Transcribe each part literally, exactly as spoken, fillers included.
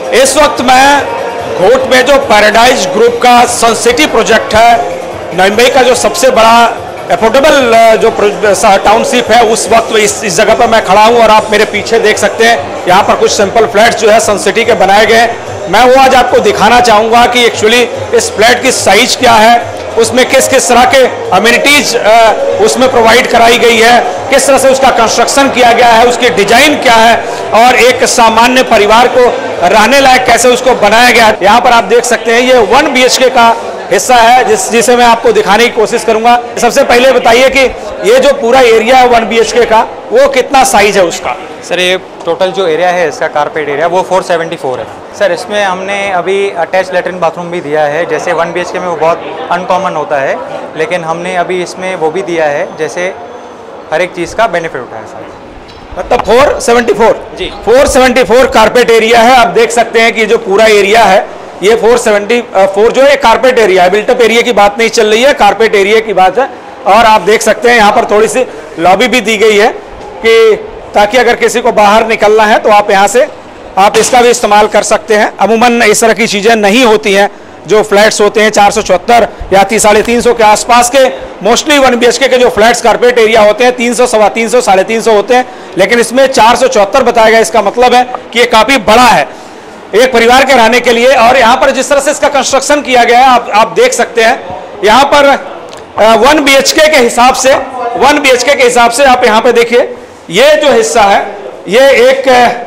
इस वक्त मैं घोट में जो पैराडाइज ग्रुप का सन सिटी प्रोजेक्ट है, मुंबई का जो सबसे बड़ा अफोर्डेबल जो टाउनशिप है, उस वक्त इस, इस जगह पर मैं खड़ा हूं और आप मेरे पीछे देख सकते हैं यहाँ पर कुछ सिंपल फ्लैट्स जो है सन सिटी के बनाए गए हैं। मैं वो आज आपको दिखाना चाहूँगा कि एक्चुअली इस फ्लैट की साइज क्या है, उसमें किस किस तरह के अम्यूनिटीज उसमें प्रोवाइड कराई गई है, किस तरह से उसका कंस्ट्रक्शन किया गया है, उसकी डिजाइन क्या है और एक सामान्य परिवार को रहने लायक कैसे उसको बनाया गया है। यहाँ पर आप देख सकते हैं ये वन बी एच के का हिस्सा है जिस जिसे मैं आपको दिखाने की कोशिश करूंगा। सबसे पहले बताइए कि ये जो पूरा एरिया है वन बी एच के का, वो कितना साइज है उसका? सर ये टोटल जो एरिया है इसका कारपेट एरिया वो चार सौ चौहत्तर है सर। इसमें हमने अभी अटैच लेटरिन बाथरूम भी दिया है, जैसे वन बी एच के में वो बहुत अनकॉमन होता है, लेकिन हमने अभी इसमें वो भी दिया है जैसे हर एक चीज़ का बेनिफिट उठाया सर। मतलब चार सौ चौहत्तर जी चार सौ चौहत्तर कारपेट एरिया है। आप देख सकते हैं कि जो पूरा एरिया है ये चार सौ चौहत्तर जो है कारपेट एरिया है, बिल्टअप एरिया की बात नहीं चल रही है, कारपेट एरिया की बात है। और आप देख सकते हैं यहाँ पर थोड़ी सी लॉबी भी दी गई है कि ताकि अगर किसी को बाहर निकलना है तो आप यहाँ से आप इसका भी इस्तेमाल कर सकते हैं। अमूमन इस तरह की चीज़ें नहीं होती हैं जो फ्लैट्स होते हैं चार सौ चौहत्तर या तीन साढ़े तीन सौ के आसपास के। मोस्टली वन बी एच के के जो फ्लैट्स कारपेट एरिया होते हैं तीन सौ सवा तीन सौ साढ़े तीन सौ होते हैं, लेकिन इसमें चार सौ चौहत्तर बताया गया। इसका मतलब है कि ये काफ़ी बड़ा है एक परिवार के रहने के लिए। और यहाँ पर जिस तरह से इसका कंस्ट्रक्शन किया गया है आप आप देख सकते हैं यहाँ पर वन बी एच के के हिसाब से वन बी एच के के हिसाब से आप यहाँ पे देखिए ये जो हिस्सा है ये एक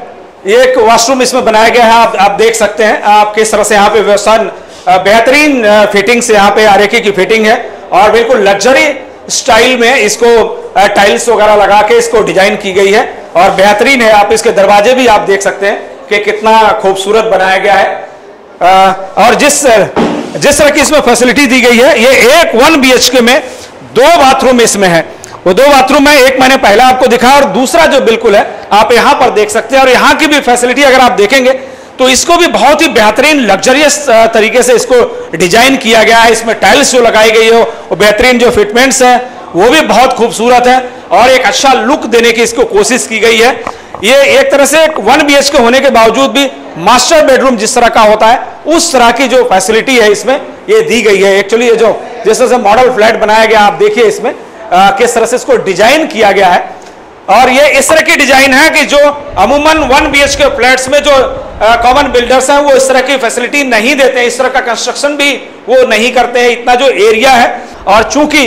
एक वॉशरूम इसमें बनाया गया है। आप आप देख सकते हैं आप किस तरह से यहाँ पे व्यवस्था बेहतरीन फिटिंग से यहाँ पे आरेखी की फिटिंग है और बिल्कुल लग्जरी स्टाइल में इसको टाइल्स वगैरह लगा के इसको डिजाइन की गई है और बेहतरीन है। आप इसके दरवाजे भी आप देख सकते हैं कि कितना खूबसूरत बनाया गया है। आ, और जिस जिस तरह की इसमें फैसिलिटी दी गई है, ये एक वन बी एच के में दो बाथरूम इसमें है। वो दो बाथरूम है, एक मैंने पहला आपको दिखाया और दूसरा जो बिल्कुल है आप यहाँ पर देख सकते हैं। और यहाँ की भी फैसिलिटी अगर आप देखेंगे तो इसको भी बहुत ही बेहतरीन लग्जरियस तरीके से इसको डिजाइन किया गया है। इसमें टाइल्स जो लगाई गई हो वो बेहतरीन जो फिटमेंट्स हैं वो भी बहुत खूबसूरत है और एक अच्छा लुक देने की इसको कोशिश की गई है। ये एक तरह से एक वन बी एच के होने के बावजूद भी मास्टर बेडरूम जिस तरह का होता है उस तरह की जो फैसिलिटी है इसमें ये दी गई है। एक्चुअली ये जो जिस तरह से मॉडल फ्लैट बनाया गया आप देखिए इसमें आ, किस तरह से इसको डिजाइन किया गया है। और ये इस तरह की डिजाइन है कि जो अमूमन one B H K flats में जो कॉमन बिल्डर्स हैं वो इस तरह की फैसिलिटी नहीं देते हैं, इस तरह का कंस्ट्रक्शन भी वो नहीं करते हैं। इतना जो एरिया है और चूंकि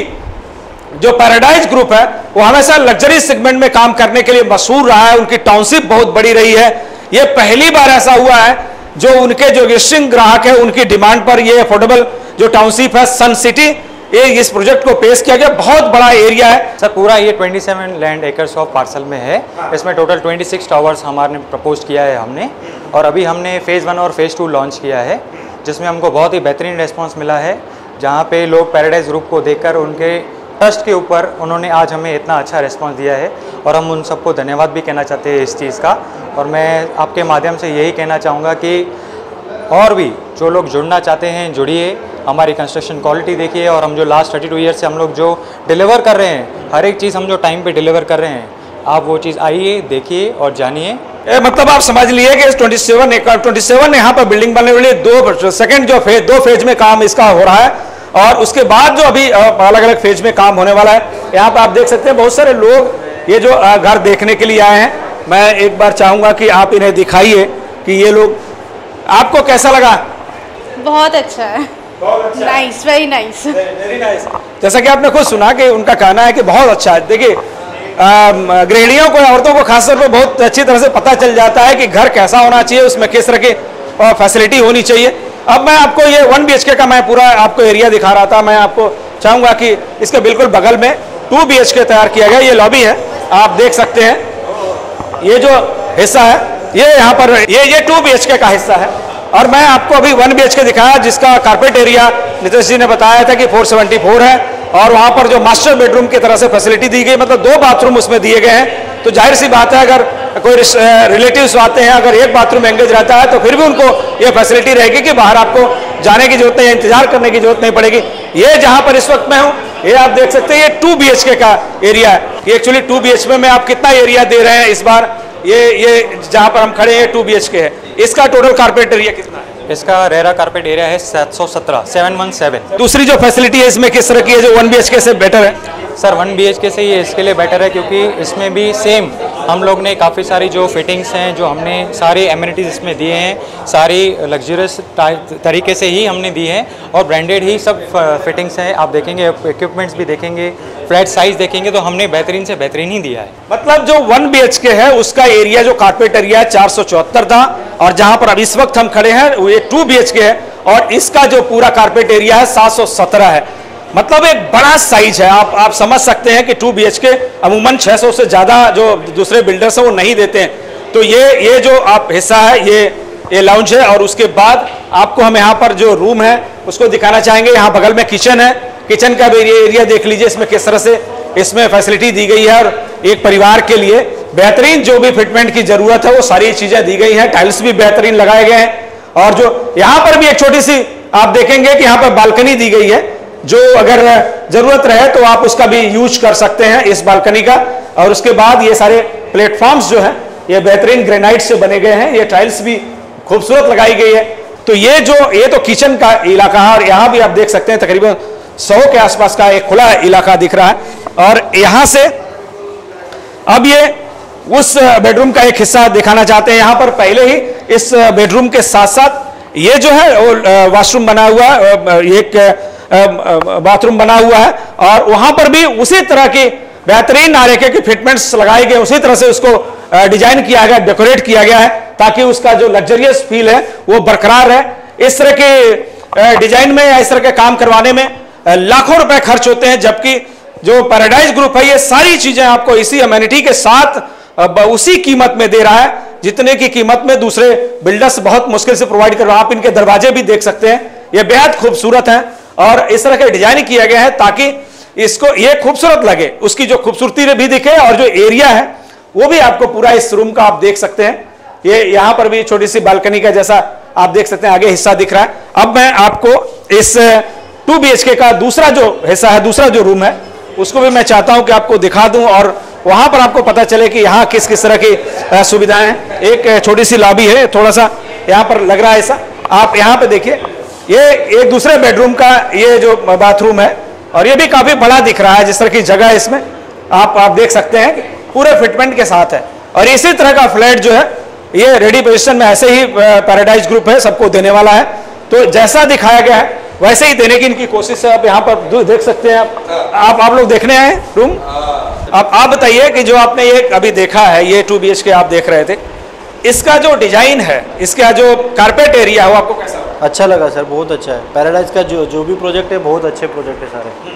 जो पैराडाइज ग्रुप है वो हमेशा लग्जरी सेगमेंट में काम करने के लिए मशहूर रहा है, उनकी टाउनशिप बहुत बड़ी रही है। ये पहली बार ऐसा हुआ है जो उनके जो एग्जिस्टिंग ग्राहक है उनकी डिमांड पर ये अफोर्डेबल जो टाउनशिप है सन सिटी, ये इस प्रोजेक्ट को पेश किया गया। बहुत बड़ा एरिया है सर, पूरा ये सत्ताईस लैंड एकर्स ऑफ पार्सल में है। इसमें टोटल छब्बीस टावर्स हमारे प्रपोज किया है हमने और अभी हमने फेज़ वन और फेज़ टू लॉन्च किया है जिसमें हमको बहुत ही बेहतरीन रिस्पांस मिला है, जहाँ पे लोग पैराडाइज ग्रुप को देखकर उनके ट्रस्ट के ऊपर उन्होंने आज हमें इतना अच्छा रिस्पांस दिया है और हम उन सबको धन्यवाद भी कहना चाहते हैं इस चीज़ का। और मैं आपके माध्यम से यही कहना चाहूँगा कि और भी जो लोग जुड़ना चाहते हैं जुड़िए, हमारी कंस्ट्रक्शन क्वालिटी देखिए और हम जो लास्ट थर्टी टू ईयर से हम लोग जो डिलीवर कर रहे हैं, हर एक चीज़ हम जो टाइम पे डिलीवर कर रहे हैं, आप वो चीज़ आइए देखिए और जानिए। मतलब आप समझ लिए कि सत्ताईस सत्ताईस यहाँ पर बिल्डिंग बनने वाली दो सेकंड जो फेज दो फेज में काम इसका हो रहा है और उसके बाद जो अभी अलग अलग फेज में काम होने वाला है। यहाँ पर आप देख सकते हैं बहुत सारे लोग ये जो घर देखने के लिए आए हैं। मैं एक बार चाहूँगा कि आप इन्हें दिखाइए कि ये लोग आपको कैसा लगा। बहुत अच्छा है, nice, very nice, very nice. जैसा कि आपने खुद सुना कि उनका कहना है कि बहुत अच्छा है। देखिए गृहिणियों को, औरतों को खासतौर पर बहुत अच्छी तरह से पता चल जाता है कि घर कैसा होना चाहिए, उसमें किस तरह की फैसिलिटी होनी चाहिए। अब मैं आपको ये वन बी एच के का मैं पूरा आपको एरिया दिखा रहा था। मैं आपको चाहूँगा कि इसके बिल्कुल बगल में टू बी एच के तैयार किया गया ये लॉबी है, आप देख सकते हैं। ये जो हिस्सा है ये यहाँ पर ये ये टू बी एच के का हिस्सा है और मैं आपको अभी वन बी एच के दिखाया जिसका कारपेट एरिया नीतीश जी ने बताया था कि चार सौ चौहत्तर है और वहाँ पर जो मास्टर बेडरूम की तरह से फैसिलिटी दी गई, मतलब दो बाथरूम उसमें दिए गए हैं। तो जाहिर सी बात है अगर कोई रिलेटिव्स आते हैं, अगर एक बाथरूम एंगेज रहता है तो फिर भी उनको ये फैसिलिटी रहेगी कि बाहर आपको जाने की जरूरत नहीं, इंतजार करने की जरूरत नहीं पड़ेगी। ये जहाँ पर इस वक्त मैं हूँ ये आप देख सकते हैं ये टू बी एच के का एरिया है कि एक्चुअली टू बी एच के में आप कितना एरिया दे रहे हैं इस बार। ये ये जहाँ पर हम खड़े हैं टू बी एच के है। इसका टोटल कारपेट एरिया कितना है? इसका रेरा कारपेट एरिया है सात सौ सत्रह, सेवन वन सेवन। दूसरी जो फैसिलिटी है इसमें किस तरह की है जो वन बी एच के से बेटर है? सर वन बी एच के से ये इसके लिए बेटर है क्योंकि इसमें भी सेम हम लोग ने काफ़ी सारी जो फिटिंग्स हैं, जो हमने सारी एमिनिटीज़ इसमें दिए हैं, सारी लग्जरियस तरीके से ही हमने दी हैं और ब्रांडेड ही सब फिटिंग्स हैं। आप देखेंगे, इक्विपमेंट्स भी देखेंगे, फ्लैट साइज देखेंगे तो हमने बेहतरीन से बेहतरीन ही दिया है। मतलब जो वन बी एच के है उसका एरिया जो कारपेट एरिया है चार सौ चौहत्तर था और जहां पर अब इस वक्त हम खड़े हैं वो ये टू बी एच के है और इसका जो पूरा कारपेट एरिया है सात सौ सत्रह है। मतलब एक बड़ा साइज है। आप आप समझ सकते हैं कि टू बी एच के अमूमन छह सौ से ज़्यादा जो दूसरे बिल्डर्स हैं वो नहीं देते हैं। तो ये ये जो आप हिस्सा है ये ये लाउंज है और उसके बाद आपको हम यहाँ पर जो रूम है उसको दिखाना चाहेंगे। यहाँ बगल में किचन है, किचन का भी एरिया देख लीजिए इसमें किस तरह से इसमें फैसिलिटी दी गई है और एक परिवार के लिए बेहतरीन जो भी फिटमेंट की जरूरत है वो सारी चीज़ें दी गई हैं। टाइल्स भी बेहतरीन लगाए गए हैं और जो यहाँ पर भी एक छोटी सी आप देखेंगे कि यहाँ पर बालकनी दी गई है जो अगर जरूरत रहे तो आप उसका भी यूज कर सकते हैं इस बालकनी का। और उसके बाद ये सारे प्लेटफॉर्म्स जो हैं ये बेहतरीन ग्रेनाइट से बने गए हैं, ये टाइल्स भी खूबसूरत लगाई गई है। तो ये जो ये तो किचन का इलाका है और यहाँ भी आप देख सकते हैं तकरीबन सौ के आसपास का एक खुला इलाका दिख रहा है। और यहाँ से अब ये उस बेडरूम का एक हिस्सा दिखाना चाहते हैं। यहाँ पर पहले ही इस बेडरूम के साथ साथ ये जो है वॉशरूम बना हुआ है, एक बाथरूम बना हुआ है और वहां पर भी उसी तरह की बेहतरीन आरेखे के फिटमेंट्स लगाए गए, उसी तरह से उसको डिजाइन किया गया, डेकोरेट किया गया है ताकि उसका जो लग्जरियस फील है वो बरकरार है। इस तरह के डिजाइन में या इस तरह के काम करवाने में लाखों रुपए खर्च होते हैं, जबकि जो पैराडाइज ग्रुप है ये सारी चीजें आपको इसी अमेनिटी के साथ उसी कीमत में दे रहा है जितने की कीमत में दूसरे बिल्डर्स बहुत मुश्किल से प्रोवाइड कर रहे हैं। आप इनके दरवाजे भी देख सकते हैं, ये बेहद खूबसूरत है और इस तरह के डिजाइन किया गया है ताकि इसको ये खूबसूरत लगे, उसकी जो खूबसूरती भी दिखे और जो एरिया है वो भी आपको पूरा इस रूम का आप देख सकते हैं। ये यहाँ पर भी छोटी सी बालकनी का जैसा आप देख सकते हैं आगे हिस्सा दिख रहा है। अब मैं आपको इस टू बी एच के का दूसरा जो हिस्सा है, दूसरा जो रूम है उसको भी मैं चाहता हूं कि आपको दिखा दूं और वहां पर आपको पता चले कि यहाँ किस किस तरह की सुविधाएं हैं। एक छोटी सी लॉबी है, थोड़ा सा यहाँ पर लग रहा है ऐसा। आप यहाँ पे देखिए, ये एक दूसरे बेडरूम का ये जो बाथरूम है और ये भी काफी बड़ा दिख रहा है। जिस तरह की जगह है इसमें आप आप देख सकते हैं कि पूरे फिटमेंट के साथ है और इसी तरह का फ्लैट जो है ये रेडी पोजीशन में ऐसे ही पैराडाइज ग्रुप है सबको देने वाला है। तो जैसा दिखाया गया है वैसे ही देने की इनकी कोशिश है। आप यहाँ पर देख सकते हैं, आप आप, आप लोग देखने आए रूम। आप आप बताइए कि जो आपने ये अभी देखा है ये टू बी एच के आप देख रहे थे, इसका जो डिजाइन है, इसका जो कारपेट एरिया है वो आपको कैसा लगा? अच्छा लगा सर, बहुत अच्छा है। पैराडाइज का जो जो भी प्रोजेक्ट है बहुत अच्छे प्रोजेक्ट है सारे।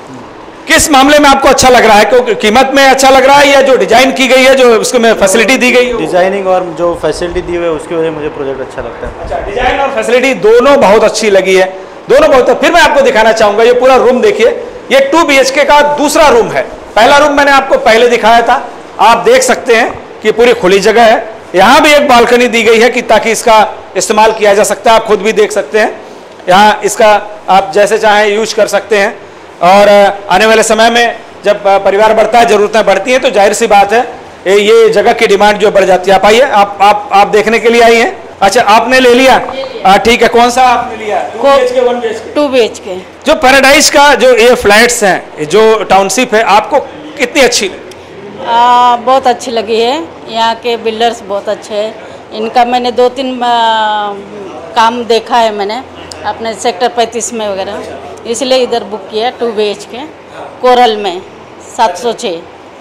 किस मामले में आपको अच्छा लग रहा है? क्योंकि कीमत में अच्छा लग रहा है या जो डिजाइन की गई है, जो उसको में फैसिलिटी दी गई है? डिजाइनिंग और जो फैसिलिटी दी हुई है उसकी वजह से मुझे प्रोजेक्ट अच्छा लगता है। अच्छा, डिजाइन और फैसिलिटी दोनों बहुत अच्छी लगी है, दोनों बहुत। फिर मैं आपको दिखाना चाहूंगा ये पूरा रूम देखिए, ये टू बी एच के का दूसरा रूम है। पहला रूम मैंने आपको पहले दिखाया था, आप देख सकते हैं कि पूरी खुली जगह है। यहाँ भी एक बालकनी दी गई है कि ताकि इसका इस्तेमाल किया जा सकता है। आप खुद भी देख सकते हैं, यहाँ इसका आप जैसे चाहें यूज कर सकते हैं। और आने वाले समय में जब परिवार बढ़ता है, जरूरतें बढ़ती हैं, तो जाहिर सी बात है ये जगह की डिमांड जो बढ़ जाती है। आप आइए, आप आप आप देखने के लिए आई हैं? अच्छा, आपने ले लिया, ठीक है। कौन सा आपने लिया? Two B H K, one B H K? Two B H K. जो पैराडाइज का जो ये फ्लैट्स हैं, जो टाउनशिप है, आपको कितनी अच्छी लगी? आ, बहुत अच्छी लगी है। यहाँ के बिल्डर्स बहुत अच्छे हैं। इनका मैंने दो तीन आ, काम देखा है मैंने अपने सेक्टर पैंतीस में वगैरह, इसलिए इधर बुक किया two B H K Coral में सात सौ छः।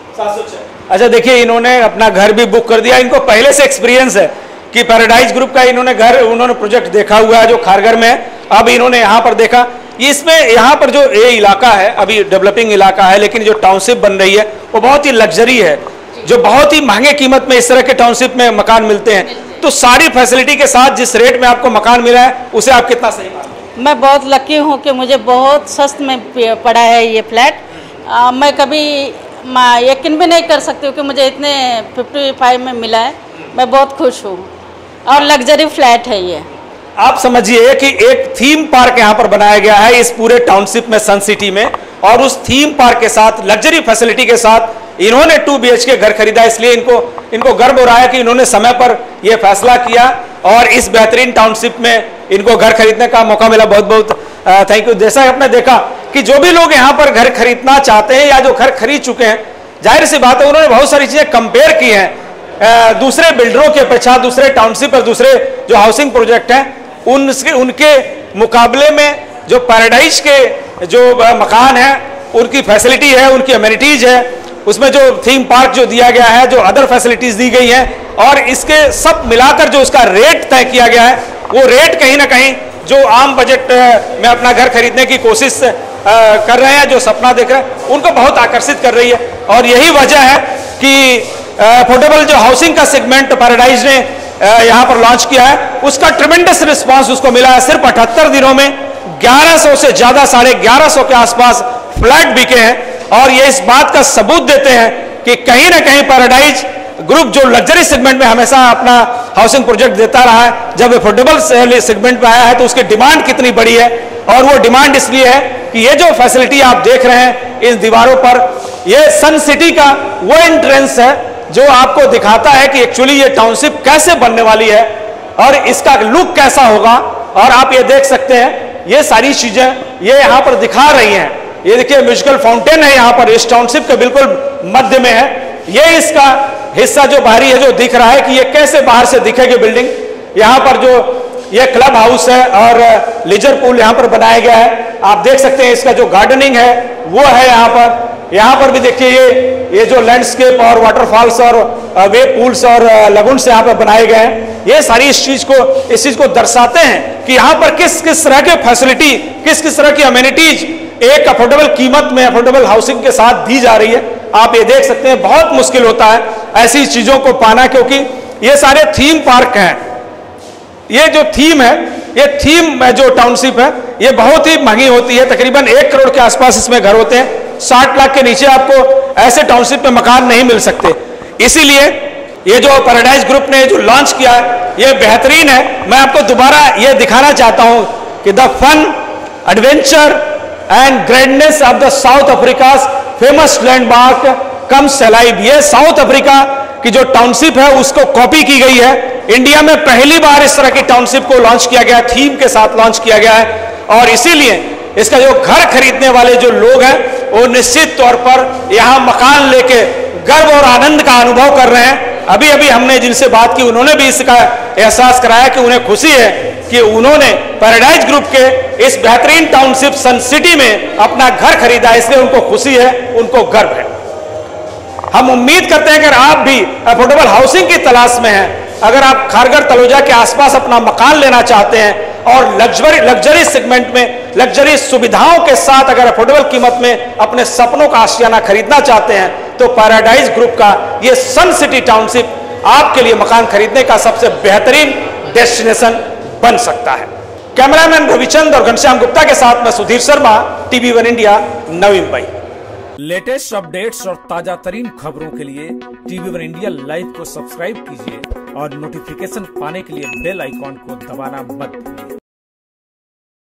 अच्छा, देखिए इन्होंने अपना घर भी बुक कर दिया। इनको पहले से एक्सपीरियंस है कि पैराडाइज ग्रुप का इन्होंने घर उन्होंने प्रोजेक्ट देखा हुआ है जो खारघर में है। अब इन्होंने यहाँ पर देखा, इसमें यहाँ पर जो ये इलाका है अभी डेवलपिंग इलाका है, लेकिन जो टाउनशिप बन रही है वो बहुत ही लग्जरी है, जो बहुत ही महंगे कीमत में इस तरह के टाउनशिप में मकान मिलते हैं। तो सारी फैसिलिटी के साथ जिस रेट में आपको मकान मिला है उसे आप कितना सही मानते हैं? मैं बहुत लकी हूँ कि मुझे बहुत सस्त में पड़ा है ये फ्लैट। आ, मैं कभी यकीन भी नहीं कर सकती हूँ कि मुझे इतने पचपन में मिला है। मैं बहुत खुश हूँ और लग्जरी फ्लैट है ये। आप समझिए कि एक थीम पार्क यहाँ पर बनाया गया है इस पूरे टाउनशिप में, सन सिटी में, और उस थीम पार्क के साथ लग्जरी फैसिलिटी के साथ इन्होंने टू बी एच के घर खरीदा, इसलिए इनको इनको गर्व हो रहा है कि इन्होंने समय पर यह फैसला किया और इस बेहतरीन टाउनशिप में इनको घर खरीदने का मौका मिला। बहुत बहुत थैंक यू। जैसा आपने देखा कि जो भी लोग यहाँ पर घर खरीदना चाहते हैं या जो घर खरीद चुके हैं, जाहिर सी बात है उन्होंने बहुत सारी चीजें कंपेयर की हैं दूसरे बिल्डरों के अपेक्षा, दूसरे टाउनशिप और दूसरे जो हाउसिंग प्रोजेक्ट हैं उनके उनके मुकाबले में जो पैराडाइज के जो मकान है, उनकी फैसिलिटी है, उनकी अमेनिटीज है, उसमें जो थीम पार्क जो दिया गया है, जो अदर फैसिलिटीज दी गई हैं, और इसके सब मिलाकर जो उसका रेट तय किया गया है, वो रेट कहीं ना कहीं जो आम बजट में अपना घर खरीदने की कोशिश कर रहे हैं, जो सपना देख रहे हैं, उनको बहुत आकर्षित कर रही है। और यही वजह है कि अफोर्डेबल जो हाउसिंग का सेगमेंट पैराडाइज ने यहाँ पर लॉन्च किया है, उसका ट्रिमेंडस रिस्पांस उसको मिला है। सिर्फ अठहत्तर दिनों में ग्यारह सौ से ज्यादा, साढ़े ग्यारह सौ के आसपास फ्लैट बिके हैं, और ये इस बात का सबूत देते हैं कि कहीं ना कहीं पैराडाइज ग्रुप जो लग्जरी सेगमेंट में हमेशा अपना हाउसिंग प्रोजेक्ट देता रहा है, जब अफोर्डेबल सेगमेंट में आया है तो उसकी डिमांड कितनी बड़ी है। और वो डिमांड इसलिए है कि ये जो फैसिलिटी आप देख रहे हैं इन दीवारों पर, ये सन सिटी का वो एंट्रेंस है जो आपको दिखाता है कि एक्चुअली ये टाउनशिप कैसे बनने वाली है और इसका लुक कैसा होगा। और आप ये देख सकते हैं, ये सारी चीजें ये यहाँ पर दिखा रही हैं। ये देखिए म्यूजिकल फाउंटेन है यहाँ पर, इस टाउनशिप के बिल्कुल मध्य में है। ये इसका हिस्सा जो बाहरी है जो दिख रहा है कि ये कैसे बाहर से दिखेगी बिल्डिंग। यहाँ पर जो ये क्लब हाउस है और लीजर पूल यहाँ पर बनाया गया है, आप देख सकते हैं। इसका जो गार्डनिंग है वो है यहाँ पर। यहाँ पर भी देखिए ये ये जो लैंडस्केप और वाटरफॉल्स और वे पूल्स और लगुन्स यहाँ पर बनाए गए हैं, ये सारी इस चीज को इस चीज को दर्शाते हैं कि यहाँ पर किस किस तरह के फैसिलिटी, किस किस तरह की अमेनिटीज एक अफोर्डेबल कीमत में अफोर्डेबल हाउसिंग के साथ दी जा रही है। आप ये देख सकते हैं, बहुत मुश्किल होता है ऐसी चीजों को पाना, क्योंकि ये सारे थीम पार्क हैं। ये जो थीम है, ये थीम जो टाउनशिप है, ये बहुत ही महंगी होती है। तकरीबन एक करोड़ के आसपास इसमें घर होते हैं। साठ लाख के नीचे आपको ऐसे टाउनशिप में मकान नहीं मिल सकते। इसीलिए ये जो पैराडाइज ग्रुप ने जो लॉन्च किया है, ये बेहतरीन है। मैं आपको दोबारा ये दिखाना चाहता हूं कि the fun, adventure and grandness of the South Africa famous landmark comes alive. ये साउथ अफ्रीका की जो टाउनशिप है उसको कॉपी की गई है। इंडिया में पहली बार इस तरह की टाउनशिप को लॉन्च किया गया, थीम के साथ लॉन्च किया गया है। और इसीलिए इसका जो घर खरीदने वाले जो लोग हैं वो निश्चित तौर पर यहाँ मकान लेके गर्व और आनंद का अनुभव कर रहे हैं। अभी अभी हमने जिनसे बात की, उन्होंने भी इसका एहसास कराया कि उन्हें खुशी है कि उन्होंने पैराडाइज ग्रुप के इस बेहतरीन टाउनशिप सन सिटी में अपना घर खरीदा, इसलिए उनको खुशी है, उनको गर्व है। हम उम्मीद करते हैं कि अगर आप भी अफोर्डेबल हाउसिंग की तलाश में हैं, अगर आप खारघर तलोजा के आसपास अपना मकान लेना चाहते हैं और लग्जरी लग्जरी सेगमेंट में लग्जरी सुविधाओं के साथ अगर अफोर्डेबल कीमत में अपने सपनों का आशियाना खरीदना चाहते हैं, तो पैराडाइज ग्रुप का ये सन सिटी टाउनशिप आपके लिए मकान खरीदने का सबसे बेहतरीन डेस्टिनेशन बन सकता है। कैमरामैन रविचंद और घनश्याम गुप्ता के साथ मैं Sudhir Sharma, TV one India, Navi Mumbai. Latest updates और ताजा तरीन खबरों के लिए टीवी वन इंडिया लाइव को सब्सक्राइब कीजिए और नोटिफिकेशन पाने के लिए बेल आइकॉन को दबाना मत भूलिए।